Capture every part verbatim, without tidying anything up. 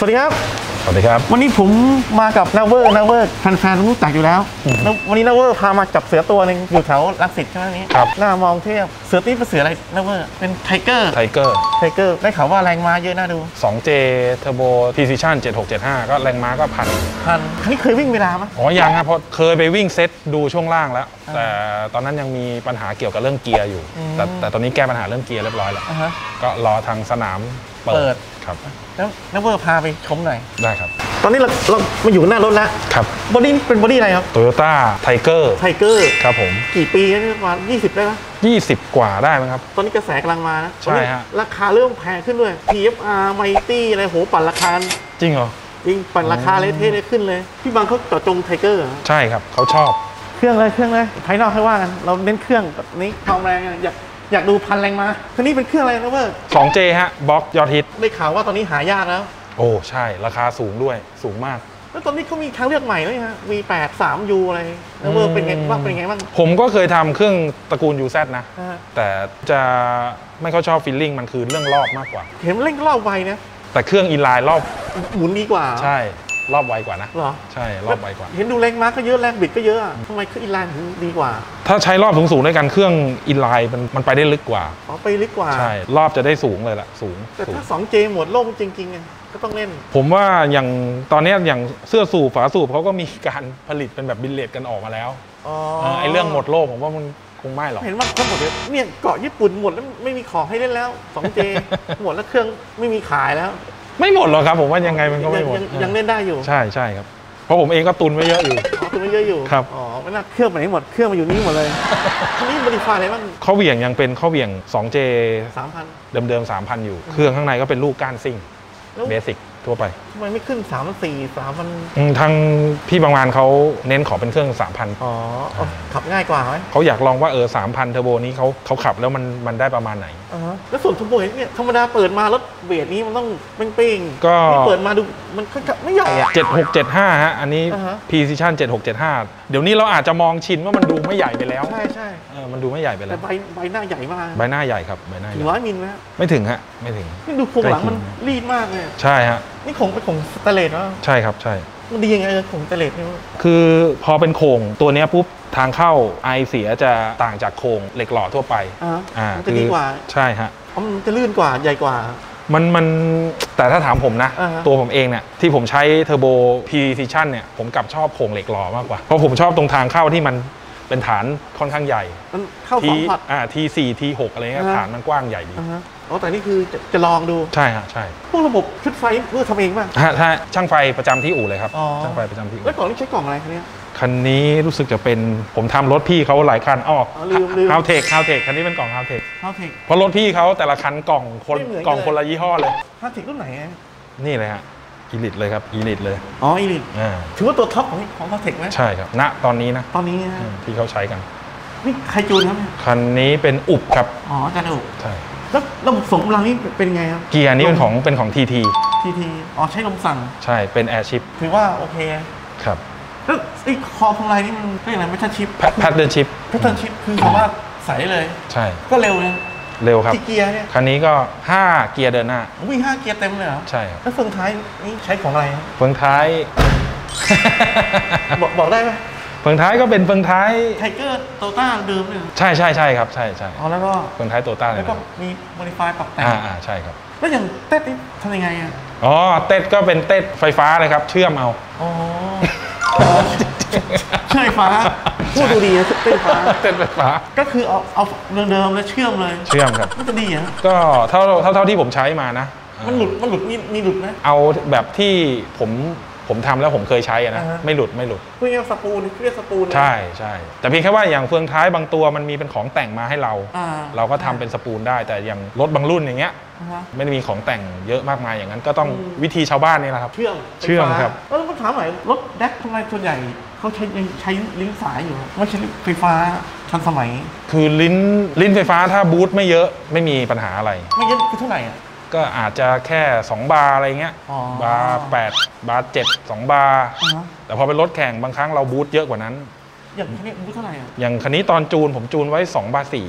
วัสดีครับสวัสดีครับวันนี้ผมมากับนาเวอร์นาเวอร์แฟนๆรู้จักอยู่แล้ววันนี้นาเวอร์พามาจับเสือตัวหนึ่งอยู่แถวรังสิตใช่ไหมนี้ครับหน้ามองเทียบเสือนี่เป็นเสืออะไรนาเวอร์เป็นไทเกอร์ไทเกอร์ไทเกอร์ได้ข่าวว่าแรงม้าเยอะน่าดูสองเจ Turbo Precision เจ็ดหกเจ็ดห้าก็แรงม้าก็พันพันคันนี้เคยวิ่งเวลาไหมอ๋อยังครับเพราะเคยไปวิ่งเซตดูช่วงล่างแล้วแต่ตอนนั้นยังมีปัญหาเกี่ยวกับเรื่องเกียร์อยู่แต่แต่ตอนนี้แก้ปัญหาเรื่องเกียร์เรียบร้อยแล้วก็รอทางสนามเปิดครับแล้วนาเวอร์พาไปชมหน่อยได้ครับตอนนี้เราเรามาอยู่หน้ารถแล้วครับบอดี้เป็นบอดี้อะไรครับ Toyota Tiger ไทเกอร์ครับผมกี่ปีนี่ประมาณยี่สิบได้ไหมยี่สิบกว่าได้ไหมครับตอนนี้กระแสกำลังมานะใช่ฮะราคาเริ่มแพงขึ้นด้วย ที เอฟ อาร์ Mighty อะไรโหปั่นราคาจริงเหรอจริงปั่นราคาเลยเท่เลยขึ้นเลยพี่บางเขาเจาะจงไทเกอร์ใช่ครับเขาชอบเครื่องเลยเครื่องเลยภายนอกให้ว่ากันเราเน้นเครื่องแบบนี้ความแรงอยากอยากดูพันแรงมาคันนี้เป็นเครื่องอะไรนะเว้ยสองเจ ฮะบล็อกยอดฮิตได้ข่าวว่าตอนนี้หายากแล้วโอ้ใช่ราคาสูงด้วยสูงมากแล้วตอนนี้เขามีทางเลือกใหม่ด้วยฮะ วี แปด สาม ยู อะไรนะเว้ยเป็นไงบ้างเป็นไงบ้างผมก็เคยทำเครื่องตระกูล ยู แซด นะแต่จะไม่ค่อยชอบฟีลลิ่งมันคือเรื่องรอบมากกว่าเห็นมันเร่งรอบไวนะแต่เครื่องอินไลน์รอบหมุนดีกว่าใช่รอบไวกว่านะหรอใช่รอบไวกว่าเห็นดูแรงม้าก็เยอะแรงบิดก็เยอะทำไมเครื่องอินไลน์ถึงดีกว่าถ้าใช้รอบสูงๆด้วยกันเครื่องอินไลน์มันมันไปได้ลึกกว่าอ๋อไปลึกกว่าใช่รอบจะได้สูงเลยล่ะสูงแต่ถ้า สองเจ หมดโลกจริงๆก็ต้องเล่นผมว่าอย่างตอนนี้อย่างเสื้อสูบฝาสูบเขาก็มีการผลิตเป็นแบบบิลเลตกันออกมาแล้วอ๋อไอเรื่องหมดโลกผมว่ามันคงไม่หรอกเห็นว่าทั้งหมดเนี่ยเกาะญี่ปุ่นหมดแล้วไม่มีของให้เล่นแล้ว สองเจ หมดแล้วเครื่องไม่มีขายแล้วไม่หมดหรอกครับผมว่ายังไงมันก็ไม่หมดยังเล่นได้อยู่ใช่ใช่ครับเพราะผมเองก็ตุนไว้เยอะอยู่อ๋อตุนไว้เยอะอยู่ครับอ๋อไม่น่าเครื่องไปไหนหมดเครื่องมาอยู่นี่หมดเลยทีนี้บริการอะไรบ้างข้อเหวี่ยงยังเป็นข้อเหวี่ยง สองเจสามพันเดิมๆ สามพัน อยู่เครื่องข้างในก็เป็นลูกก้านซิ่งเบสิกทั่วไปทำไมไม่ขึ้นสามพันสี่ สามพันทางพี่บางวานเขาเน้นขอเป็นเครื่อง สามพันอ๋อขับง่ายกว่าไหมเขาอยากลองว่าเออ สามพัน เทอร์โบนี้เขาเขาขับแล้วมันมันได้ประมาณไหนอ๋อแล้วส่วนเทอร์โบเนี่ยธรรมดาเปิดมารถเวทนี้มันต้องเป้งๆก็เปิดมาดูมันก็ไม่ใหญ่อะเจ็ดหกเจ็ดห้าฮะอันนี้ Precision เจ็ดหกเจ็ดห้าเดี๋ยวนี้เราอาจจะมองชินว่ามันดูไม่ใหญ่ไปแล้วใช่ใช่เออมันดูไม่ใหญ่ไปแล้วแต่ใบใบหน้าใหญ่มากใบหน้าใหญ่ครับใบหน้าหนึ่งร้อยมิลนะไม่ถึงฮะไม่ถึงนี่ดูโครงหลังมันรีดมากเลยใช่ฮะนี่คงเป็นของสเตเลตวะใช่ครับใช่มันดียังไงของสเตเลตนี่คือพอเป็นโครงตัวนี้ปุ๊บทางเข้าไอเสียจะต่างจากโครงเหล็กหล่อทั่วไปอ่ามันจะดีกว่าใช่ฮะมันจะลื่นกว่าใหญ่กว่ามันมันแต่ถ้าถามผมนะตัวผมเองเนี่ยที่ผมใช้เทอร์โบ Precision เนี่ยผมกลับชอบโครงเหล็กหล่อมากกว่าเพราะผมชอบตรงทางเข้าที่มันเป็นฐานค่อนข้างใหญ่มันเข้าสองพอร์ตอ่าทีสี่ทีหกอะไรเงี้ยฐานมันกว้างใหญ่ดีอ๋อแต่นี่คือจะลองดูใช่ฮะใช่พวกระบบชุดไฟเพื่อทำเองป่ะฮะถ้าช่างไฟประจำที่อู่เลยครับช่างไฟประจำที่อู่แล้วกล่องนี้ใช้กล่องอะไรคันนี้คันนี้รู้สึกจะเป็นผมทำรถพี่เขาหลายคันอ้อฮาวเทคฮาวเทคคันนี้เป็นกล่องฮาวเทคฮาวเทคเพราะรถพี่เขาแต่ละคันกล่องคนกล่องคนละยี่ห้อเลยฮาวเทครุ่นไหนนี่เลยฮะอีลิทเลยครับอีลิทเลยอ๋ออีลิทถือว่าตัวท็อปของของฮาวเทคไหมใช่ครับณตอนนี้นะตอนนี้ที่เขาใช้กันนี่ใครจูนครับคันนี้เป็นอุบครับอ๋ออาจารย์อุบใช่แล้วระบบส่งกำลังนี่เป็นไงครับเกียร์นี้เป็นของเป็นของ ที ทีที ที อ๋อใช้ลมสั่งใช่เป็นแอร์ชิพถือว่าโอเคครับแล้วไอ้คอพวงมาลัยนี่มันเรียกอะไรไม่ใช่ชิปแพทเทิร์นชิปแพทเทิร์นชิปคือสามารถใส่เลยใช่ก็เร็วเลยเร็วครับกี่เกียร์เนี่ยคันนี้ก็ห้าเกียร์เดินหน้าวิ่งห้าเกียร์เต็มเลยเหรอใช่ครับแล้วเฟืองท้ายนี่ใช้ของอะไรเฟืองท้ายบอกบอกได้ไหมเฟืองท้ายก็เป็นเฟืองท้ายไทเกอร์โตต้าเดิมเลยใช่ใช่ใช่ครับใช่ใช่อ๋อแล้วก็เฟืองท้ายโตต้าแล้วก็มีโมดิฟายปรับแต่งอ่าใช่ครับแล้วอย่างเต้นี่ทำยังไงอ่ะอ๋อเต้ก็เป็นเต้ไฟฟ้าเลยครับเชื่อมเอาอ๋อเชื่อมไฟฟ้าพูดดูดีนะเต้นฟ้าเต้นไฟฟ้าก็คือเอาเอาเดิมๆแล้วเชื่อมเลยเชื่อมครับมันจะดีอ่ะก็เท่าเท่าเท่าที่ผมใช้มานะมันหลุดมันหลุดมีมีหลุดไหมเอาแบบที่ผมผมทำแล้วผมเคยใช้อะนะไม่หลุดไม่หลุดเพื่อสปูนเรียกสปูนใช่ใช่แต่เพียงแค่ว่าอย่างเฟืองท้ายบางตัวมันมีเป็นของแต่งมาให้เราเราก็ทำเป็นสปูนได้แต่อย่างรถบางรุ่นอย่างเงี้ยไม่ได้มีของแต่งเยอะมากมายอย่างนั้นก็ต้องวิธีชาวบ้านนี่แหละครับเชื่อมเชื่อมครับแล้วผมถามหน่อยรถแดกทำไมส่วนใหญ่เขาใช้ยังใช้ลิ้นสายอยู่ไม่ใช่ไฟฟ้าทันสมัยคือลิ้นลิ้นไฟฟ้าถ้าบูทไม่เยอะไม่มีปัญหาอะไรไม่เยอะคือเท่าไหร่อ่ะก็อาจจะแค่สองบาร์อะไรเงี้ยบาร์แปดบาร์เจ็ด สองบาร์แต่พอเป็นรถแข่งบางครั้งเราบูทเยอะกว่านั้นอย่างคันนี้บูทเท่าไหร่อ่ะอย่างคันนี้ตอนจูนผมจูนไว้สองบาร์สี่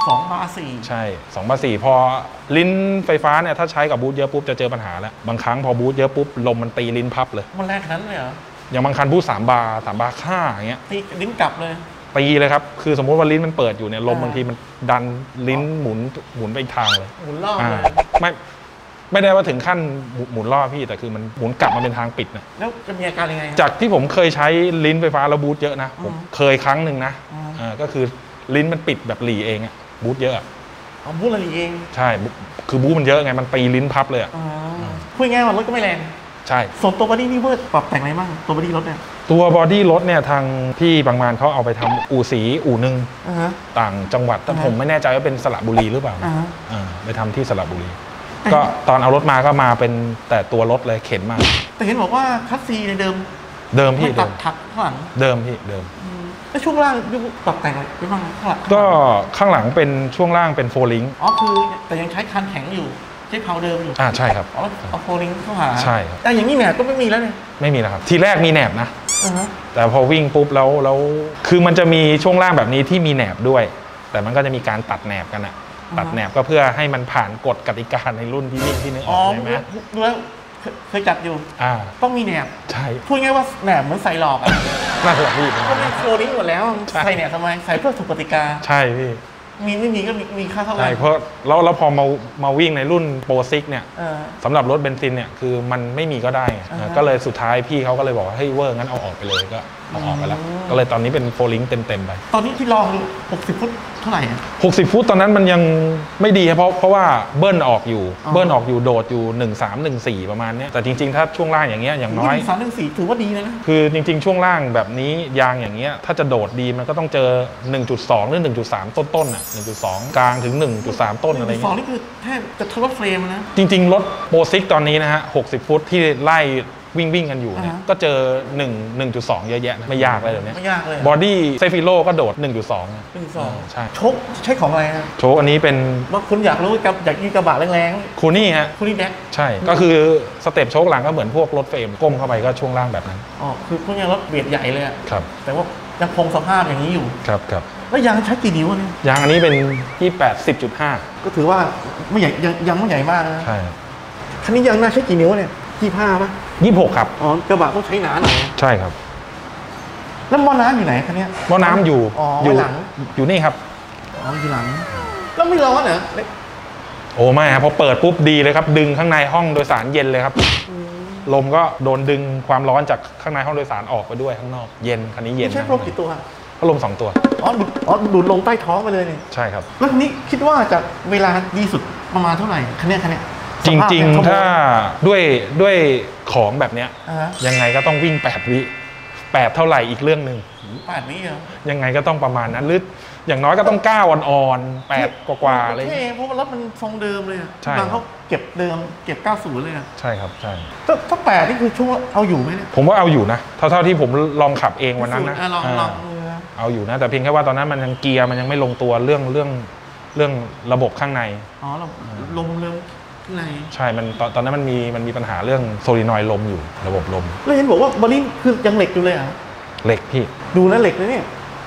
สองบาร์สี่ใช่สองบาร์สี่พอลิ้นไฟฟ้าเนี่ยถ้าใช้กับบูทเยอะปุ๊บจะเจอปัญหาแล้วบางครั้งพอบูทเยอะปุ๊บลมมันตีลิ้นพับเลยมันแรงขนาดนั้นเลยเหรออย่างบางคันบูทสามบาร์สามบาร์ห้าอย่างเงี้ยตีลิ้นกลับเลยตีเลยครับคือสมมติว่าลิ้นมันเปิดอยู่เนี่ยลมบางทีมันดันลิ้นหมุนหมุนไปอีกทางเลยหมุนรอบเลยไม่ไม่ได้ว่าถึงขั้นหมุนรอบพี่แต่คือมันหมุนกลับมาเป็นทางปิดนะแล้วจะมีอาการยังไงจากที่ผมเคยใช้ลิ้นไฟฟ้าแล้วบูทเยอะนะผมเคยครั้งหนึ่งนะอ่าก็คือลิ้นมันปิดแบบหลีเองอะบูทเยอะเอาบูทหลีเองใช่คือบูทมันเยอะไงมันตีลิ้นพับเลยอะพูดง่ายว่ารถก็ไม่แรงใช่ส่วนตัวบอดี้นี่เวิร์ดปรับแต่งอะไรบ้างตัวบอดี้รถเนี่ยตัวบอดี้รถเนี่ยทางพี่บางมานเขาเอาไปทำอู่สีอู่หนึ่งต่างจังหวัดแต่ผมไม่แน่ใจว่าเป็นสระบุรีหรือเปล่าไปทำที่สระบุรีก็ตอนเอารถมาก็มาเป็นแต่ตัวรถเลยเข็นมาแต่เห็นบอกว่าคัสซีในเดิมเดิมพี่ตัดถักข้างหลังเดิมพี่เดิมแล้วช่วงล่างปรับแต่งอะไรไปบ้างข้างหลังก็ข้างหลังเป็นช่วงล่างเป็นโฟลิงอ๋อคือแต่ยังใช้คันแข็งอยู่ใช้เพาเดิมอยู่อ่าใช่ครับอ๋อเอาโฟลิงเข้าหาใช่ครับแต่อย่างนี้แหนบก็ไม่มีแล้วเนี่ยไม่มีแล้วครับทีแรกมีแหนบนะแต่พอวิ่งปุ๊บแล้วแล้วคือมันจะมีช่วงล่างแบบนี้ที่มีแหนบด้วยแต่มันก็จะมีการตัดแหนบกันอะตัดแหนบก็เพื่อให้มันผ่านกฎกติกาในรุ่นที่วิ่งที่นึกออกใช่ไหมดูแล้วเคยจัดอยู่อ่าต้องมีแหนบใช่พูดง่ายว่าแหนบเหมือนใส่หลอกอ่ะน่าจะพี่ก็ไม่โฟลิงหมดแล้วใส่แหนบทำไมใส่เพื่อถูกกติกาใช่พี่มีไม่มีก็มีมีค่าเท่าไหร่ใช่เพราะแล้วแล้วพอมามาวิ่งในรุ่นโปรซิกเนี่ยสำหรับรถเบนซินเนี่ยคือมันไม่มีก็ได้ก็เลยสุดท้ายพี่เขาก็เลยบอกว่าเฮ้ยเวอร์งั้นเอาออกไปเลยก็เอาออกไปแล้วก็เลยตอนนี้เป็นโฟลิงเต็มๆไปตอนนี้ที่ลองหกสิบฟุตเท่าไหร่หกสิบฟุตตอนนั้นมันยังไม่ดีเพราะเพราะว่าเบิ้ลออกอยู่เบิ้ลออกอยู่โดดอยู่หนึ่งสาม หนึ่งสี่ประมาณนี้แต่จริงๆถ้าช่วงล่างอย่างเงี้ยอย่างน้อยหนึ่งสาม หนึ่งสี่ถือว่าดีนะคือจริงๆช่วงล่างแบบนี้ยางอย่างเงี้ยถ้าจะโดดดีมันก็ต้องเจอ หนึ่งจุดสอง หรือ หนึ่งจุดสาม ต้นๆอ่ะ หนึ่งจุดสอง กลางถึง หนึ่งจุดสาม ต้นอะไรเงี้ยหนึ่งจุดสอง นี่คือแทบจะทะลุเฟรมนะจริงๆรถโปรซิกตอนนี้นะฮะหกสิบฟุตที่ไล่วิ่งวิ่งกันอยู่เนี่ยก็เจอหนึ่ง หนึ่งจุดสอง เยอะแยะนะไม่ยากเลยเดี๋ยวนี้ไม่ยากเลยบอดี้เซฟิโลก็โดด หนึ่งจุดสองหนึ่งจุดสองใช่โชคใช้ของอะไรฮะโชคอันนี้เป็นว่าคุณอยากรู้กับอยากยิงกระบะแรงๆคูนี่ฮะคูนี่แบ็คใช่ก็คือสเต็ปโชคหลังก็เหมือนพวกรถเฟรมก้มเข้าไปก็ช่วงล่างแบบนั้นอ๋อคือพวกนี้รถเบียดใหญ่เลยครับแต่ว่ายังคงสภาพอย่างนี้อยู่ครับครับแล้วยางใช้กี่นิ้วเนี่ยยางอันนี้เป็นยี่สิบแปด สิบจุดห้าก็ถือว่าไม่ใหญ่ยังยังไม่ใหญ่มากนะใช่คันนี้ยางน่าใช้กี่นิ้วเนี่ยยี่สิบห้าป่ะยี่สิบหกครับอ๋อกระบะต้องใช้หนาหน่อยใช่ครับแล้วหม้อน้ำอยู่ไหนคันนี้หม้อน้ำอยู่อยู่หลังอยู่นี่ครับอ๋ออยู่หลังแล้วไม่ร้อนเหรอโอ้ไม่ครับพอเปิดปุ๊บดีเลยครับดึงข้างในห้องโดยสารเย็นเลยครับลมก็โดนดึงความร้อนจากข้างในห้องโดยสารออกไปด้วยข้างนอกเย็นคันนี้เย็นใช้ลมกี่ตัวก็ลมสองตัวอ๋อดูอ๋อดูดลงใต้ท้องไปเลยนี่ใช่ครับแล้วคันนี้คิดว่าจะเวลาดีสุดประมาณเท่าไหร่คันนี้คันนี้จริงๆถ้าด้วยด้วยของแบบเนี้ยยังไงก็ต้องวิ่งแปดวิแปดเท่าไหร่อีกเรื่องหนึ่งแปดวิเหรอยังไงก็ต้องประมาณนั้นหรืออย่างน้อยก็ต้องเก้าอ่อนๆแปดกว่าๆเลยเพราะว่ารถมันทรงเดิมเลยบางเขาเก็บเดิมเก็บเก้าสิบเลยใช่ครับใช่ถ้าแปดนี่คือช่วงเอาอยู่ไหมเนี่ยผมว่าเอาอยู่นะเท่าเท่าที่ผมลองขับเองวันนั้นนะลองลองเอาอยู่นะแต่เพียงแค่ว่าตอนนั้นมันยังเกียร์มันยังไม่ลงตัวเรื่องเรื่องเรื่องระบบข้างในอ๋อลมเริ่มใช่มันตอนตอนนั้นมันมีมันมีปัญหาเรื่องโซลินอยด์ลมอยู่ระบบลมแล้วเห็นบอกว่าบอดี้คือยังเหล็กอยู่เลยอ่ะเหล็กพี่ดูนะเหล็กเลยเนี่ย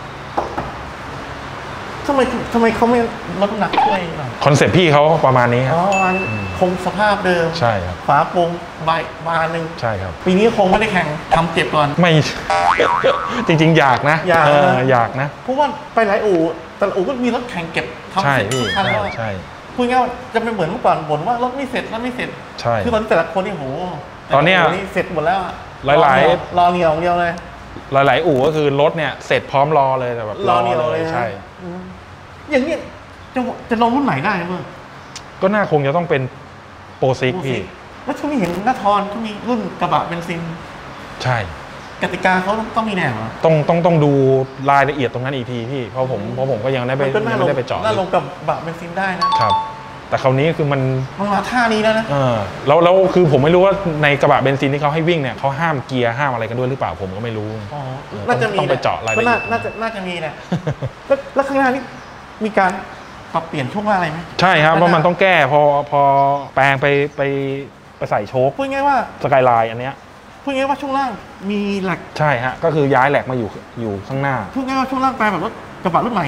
ทำไมทำไมเขาไม่ลดน้ำหนักช่วยคอนเซ็ปต์พี่เขาประมาณนี้ครับอ๋อคงสภาพเดิมใช่ครับฝาโปร่งใบบานหนึ่งใช่ครับปีนี้คงไม่ได้แข่งทำเก็บก่อนไม่จริงๆอยากนะอยากอยากนะเพราะว่าไปหลายอู่แต่อู่ก็มีรถแข่งเก็บทำเสร็จทุกคันแล้วใช่พูดง่ายๆจะเป็นเหมือนเมื่อก่อนบ่นว่ารถไม่เสร็จรถไม่เสร็จใช่คือตอนแต่ละคนนี่โหตอนนี้เสร็จหมดแล้วหลายๆรอเหนียวเดียวเลยหลายๆอู่ก็คือรถเนี่ยเสร็จพร้อมรอเลยแต่แบบรอเหนียวเลยใช่อย่างนี้จะจะลงรุ่นไหนได้เมื่อก็น่าคงจะต้องเป็นโปรซิกพี่แล้วช่วงนี้เห็นหน้าทอนเขามีรุ่นกระบะเบนซินใช่กติกาเขาต้องมีแนวต้องต้องต้องดูรายละเอียดตรงนั้นอีกทีพี่เพราะผมเพราะผมก็ยังได้ไปไม่ได้ไปเจาะน่าลงกับบะเบนซินได้นะครับแต่คราวนี้คือมันมันมาท่านี้แล้วนะเออแล้วแล้วคือผมไม่รู้ว่าในกระบะเบนซินที่เขาให้วิ่งเนี่ยเขาห้ามเกียร์ห้ามอะไรกันด้วยหรือเปล่าผมก็ไม่รู้อ๋อน่าจะมีต้องไปเจาะรายละเอียดน่าจะน่าจะมีแหละแล้วข้างหน้านี่มีการปรับเปลี่ยนช่วงล่างอะไรไหมใช่ครับเพราะมันต้องแก้พอพอแปลงไปไปไปใส่โชคพูดง่ายว่าสกายไลน์อันเนี้ยพูดง่ายว่าช่วงล่างมีแหลกใช่ฮะก็คือย้ายแหลกมาอยู่อยู่ข้างหน้าพูดง่ายว่าช่วงล่างแปลงแบบรถกระบะรุ่นใหม่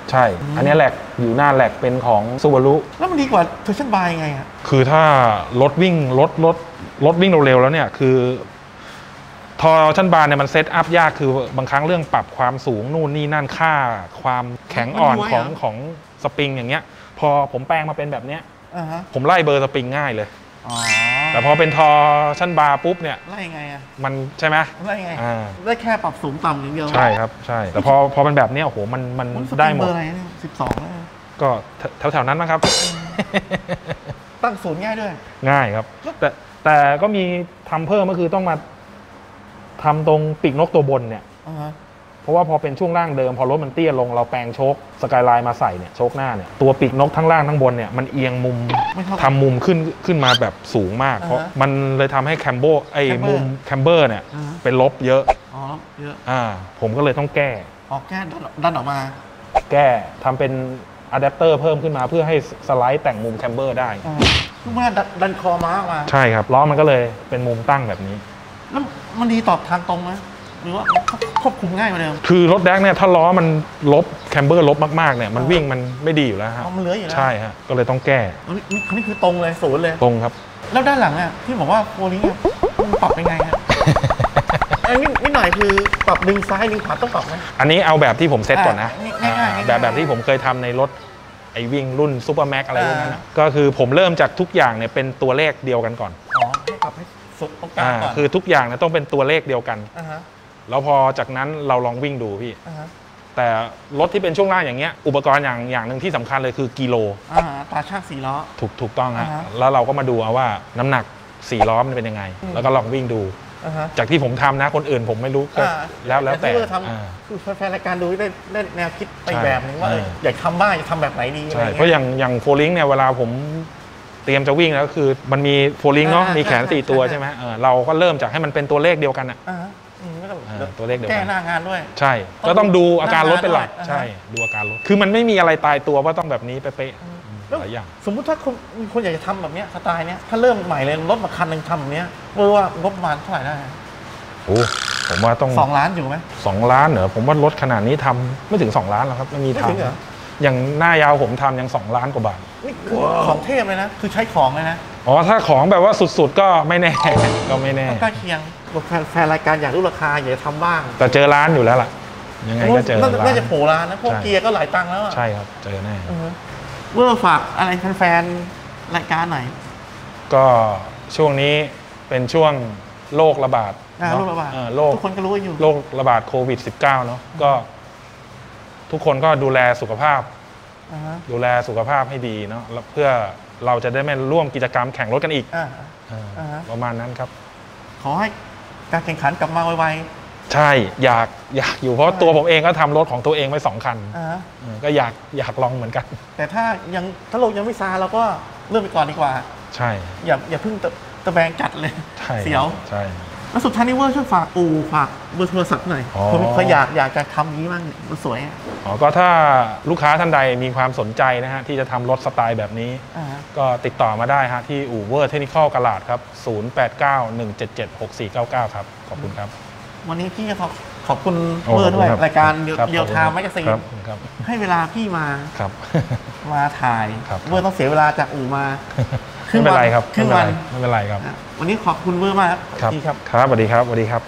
ใช่ อันนี้แหลกอยู่หน้าแหลกเป็นของซูบารุแล้วมันดีกว่าเทอร์ชันบายไงอ่ะคือถ้ารถวิ่งรถรถรถวิ่งเร็วๆแล้วเนี่ยคือทอร์ชันบาร์เนี่ยมันเซตอัพยากคือบางครั้งเรื่องปรับความสูงนู่นนี่นั่นค่าความแข็งอ่อนของของสปริงอย่างเงี้ยพอผมแปลงมาเป็นแบบเนี้ยผมไล่เบอร์สปริงง่ายเลยแต่พอเป็นทอร์ชันบาร์ปุ๊บเนี่ยไล่ไงอ่ะมันใช่ไหมไล่ไงได้แค่ปรับสูงต่ำอย่างเดียวใช่ครับใช่แต่พอพอเป็นแบบเนี้ยโอ้โหมันมันได้หมดเบอร์อะไรเนี่ยสิบสองแล้วก็แถวๆนั้นนะครับตั้งศูนย์ง่ายด้วยง่ายครับแต่แต่ก็มีทำเพิ่มก็คือต้องมาทำตรงปีกนกตัวบนเนี่ยเพราะว่าพอเป็นช่วงล่างเดิมพอรถมันเตี้ยลงเราแปลงโชคสกายไลน์มาใส่เนี่ยโชคหน้าเนี่ยตัวปีกนกทั้งล่างทั้งบนเนี่ยมันเอียงมุมทำมุมขึ้นขึ้นมาแบบสูงมากเพราะมันเลยทำให้แคมโบไอ้มุมแคมเบอร์เนี่ยเป็นลบเยอะอ๋อเยอะอ่าผมก็เลยต้องแก้ออกแก้ดันออกมาแก้ทำเป็นอะแดปเตอร์เพิ่มขึ้นมาเพื่อให้สไลด์แต่งมุมแคมเบอร์ได้คือว่าดันคอม้ามาใช่ครับล้อมันก็เลยเป็นมุมตั้งแบบนี้แล้วมันดีต่อทางตรงไหมหรือว่าควบคุมง่ายกว่าเดิมคือรถแดกเนี่ยถ้าล้อมันลบแคมเบอร์ลบมากๆเนี่ยมันวิ่งมันไม่ดีอยู่แล้วครับมันเหลืออยู่แล้วใช่ฮะก็เลยต้องแก้นี่นี่คือตรงเลยศูนย์เลยตรงครับแล้วด้านหลังอ่ะที่บอกว่าโฟลิงมันปรับยังไงฮะอันนี้นิดหน่อยคือปรับดึงซ้ายดึงขวาต้องปรับไหมอันนี้เอาแบบที่ผมเซตก่อนนะแบบแบบที่ผมเคยทำในรถไอ้วิ่งรุ่นซูเปอร์แม็กอะไรพวกนั้นก็คือผมเริ่มจากทุกอย่างเนี่ยเป็นตัวเลขเดียวกันก่อนอ๋อให้ปรับให้สุดตรงกลางก่อนคือทุกอย่างเนี่ยต้องเป็นตัวเลขเดียวกันแล้วพอจากนั้นเราลองวิ่งดูพี่แต่รถที่เป็นช่วงล่างอย่างเงี้ยอุปกรณ์อย่างอย่างหนึ่งที่สำคัญเลยคือกิโลตาช่างสี่ล้อถูกถูกต้องฮะแล้วเราก็มาดูเอาว่าน้ำหนักสี่ล้อมันเป็นยังไงแล้วก็ลองวิ่งดูจากที่ผมทำนะคนอื่นผมไม่รู้แล้วแล้วแต่คือแฟนรายการดูได้ได้แนวคิดไปแบบนึงว่าอยากทำบ้างอยากทำแบบไหนดีใช่เพราะอย่างอย่างโฟลิงเนี่ยเวลาผมเตรียมจะวิ่งแล้วก็คือมันมีโฟลิงเนาะมีแขนสี่ตัวใช่ไหมเราก็เริ่มจากให้มันเป็นตัวเลขเดียวกันอ่ะตัวเลขเดียวกันแก้หน้างานด้วยใช่ก็ต้องดูอาการรถเป็นหลักใช่ดูอาการรถคือมันไม่มีอะไรตายตัวว่าต้องแบบนี้เป๊ะหลายอย่างสมมุติถ้าคนมีคนอยากจะทำแบบนี้สไตล์เนี้ยถ้าเริ่มใหม่เลยรถมาคันหนึ่งทำแบบนี้ไม่รู้ว่างบประมาณเท่าไหร่ได้โอ้ผมว่าต้องสองล้านอยู่ไหมสองล้านเหรอผมว่ารถขนาดนี้ทำไม่ถึงสองล้านหรอกครับไม่มีทางอย่างหน้ายาวผมทำยังสองล้านกว่าบาทนี่ของเทพเลยนะคือใช้ของเลยนะอ๋อถ้าของแบบว่าสุดๆก็ไม่แน่ก็ไม่แน่ใกล้เคียงแฟนรายการอยากรู้ราคาอยากทำบ้างแต่เจอร้านอยู่แล้วล่ะยังไงก็เจอร้านน่าจะโผล่ร้านนะพวกเกียร์ก็หลายตังค์แล้วใช่ครับเจอแน่เวอร์ฝากอะไรแฟนๆรายการหน่อยก็ช่วงนี้เป็นช่วงโรคระบาดโรคระบาดโรคทุกคนก็รู้อยู่โรคระบาดโควิด สิบเก้า เนาะก็ทุกคนก็ดูแลสุขภาพดูแลสุขภาพให้ดีเนาะเพื่อเราจะได้ไม่ร่วมกิจกรรมแข่งรถกันอีกประมาณนั้นครับขอให้การแข่งขันกลับมาไวๆใช่อยากอยากอยู่เพราะตัวผมเองก็ทำรถของตัวเองไว้สองคันก็อยากอยากลองเหมือนกันแต่ถ้ายังถ้าโลกยังไม่ซาเราก็เริ่มไปก่อนดีกว่าใช่อย่าอย่าเพิ่งตะแบงจัดเลยเสียวใช่แล้วสุดท้ายนี้เวอร์ช่วยฝากอู่ฝากเบอร์โทรศัพท์หน่อยผมเขาอยากอยากจะทำนี้บ้างมันสวยอ๋อก็ถ้าลูกค้าท่านใดมีความสนใจนะฮะที่จะทำรถสไตล์แบบนี้ก็ติดต่อมาได้ฮะที่อู่เวอร์เทคนิคอลกลาดครับศูนย์ แปด เก้า หนึ่ง เจ็ด เจ็ด หก สี่ เก้า เก้าครับขอบคุณครับวันนี้พี่ขอบขอบคุณเวอร์ด้วยรายการเดียวทางแมกกาซีนให้เวลาพี่มามาถ่ายเวอร์ต้องเสียเวลาจากอู่มาไม่เป็นไรครับครึ่งวันไม่เป็นไรครับวันนี้ขอบคุณเวอร์มากครับครับครับสวัสดีครับสวัสดีครับ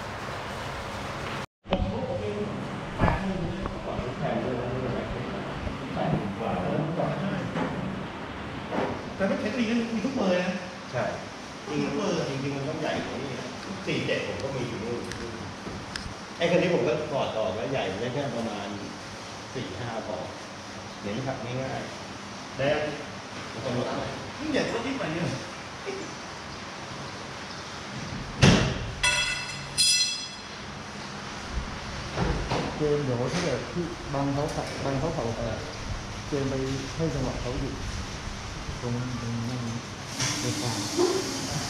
แต่ไม่เทคนิคมีทุกเบอร์นะใช่จริงเบอร์จริงๆมันต้องใหญ่กว่านี้สี่เจ็ดผมก็มีอยู่นู่นไอ้คันนี้ผมก็ถอดออกแล้วใหญ่ได้แค่ประมาณสี่ห้าปอนด์เน้นขับง่ายๆแล้วต้องลดอะไรยิ่งใหญ่ก็ยิ่งไปเยอะเกมเดี๋ยวถ้าเกิดที่บางเขาขับบางเขาเขาอะไรเกมไปให้จังหวะเขาอยู่ตรงตรงนั้นในกลาง